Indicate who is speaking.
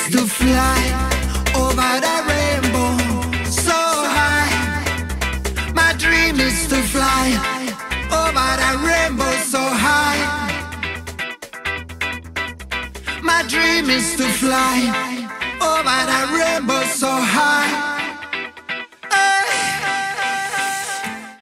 Speaker 1: to fly over the rainbow so high. My dream is to fly over the rainbow so high. My dream is to fly over the rainbow so high.